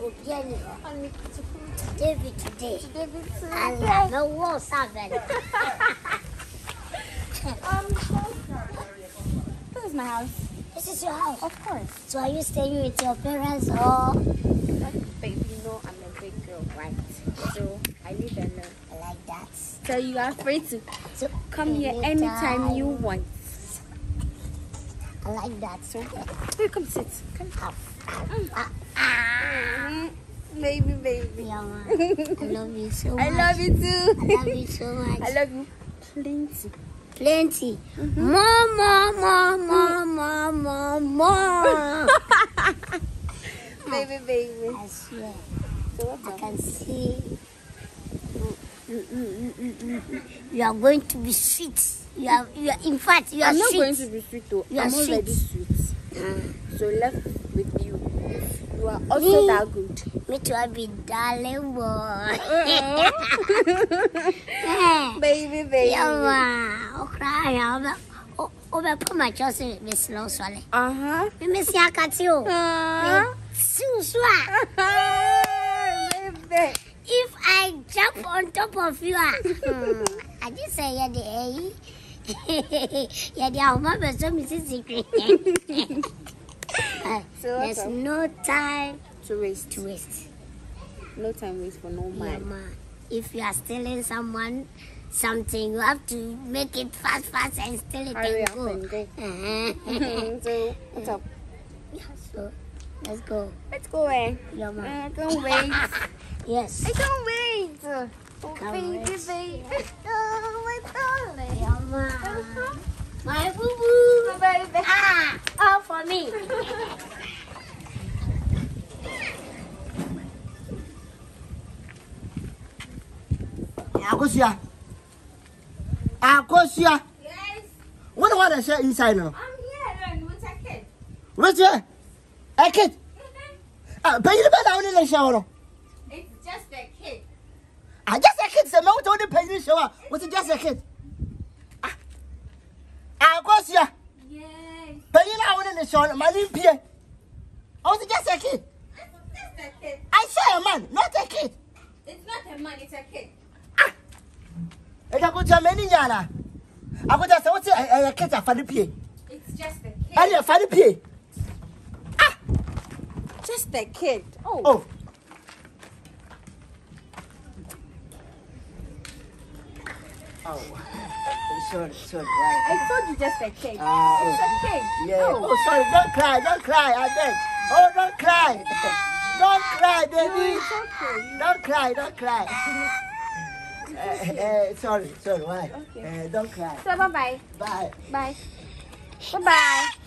Obiani. David today. And no war servant. This is my house. This is your house? Of course. So are you staying with your parents or? Baby, you know I'm a big girl, right? So I live alone. I like that. So you are free to So come here anytime you want. I like that. So Hey, come sit. Come. Baby. yeah, man. I love you so much. I love you too. I love you so much. I love you plenty. Plenty. More. Baby. I swear. So what's I up? can see you are going to be sweet. You are in fact you are I'm not sweet. going to be sweet though. You are I'm already sweet. sweet. So left with you. You are also that good. Me too, I be darling boy. Baby. Yeah, oh cry, oh, put my trust in me slow swallow. Me miss ya katio. Baby. If I jump on top of you, I just say yeah the yeah the mama so me secret. So There's no time to waste. No time waste for no Yeah, man. man. If you are stealing something, you have to make it fast and steal it Hurry and up go. and go. So what's up? Yeah, so let's go. Let's go away. Yeah, man. I can't wait. Yes. I can't wait. Oh, Can't baby. wait. Oh, my darling. Yeah, man. My boo boo. Baby. All for me. Akosia. Yes, What do I say inside now? I'm here and with a kid. What's that? A kid. Pay the bed down in the shower. It's just a kid. I just a kid. Some out on the penny shower. What's just a kid? Akosia. Yes. Pay down in the shower. My name Pierre. Oh, it's just a kid. It's just a kid. I say a man, not a kid. It's not a man, it's a kid. I go to many yana. I go just what's a kid a funny pay. It's just a kid. And a funny pay. Just a kid. Oh. Oh. Sorry. Right. I told you just a kid. Oh. It's a kid. Yeah. Oh, sorry. Don't cry. I beg. Oh, don't cry. Don't cry, No, baby. it's okay. Don't cry. Sorry. Why? Okay. Don't cry. So bye-bye. Bye. Bye. Bye-bye.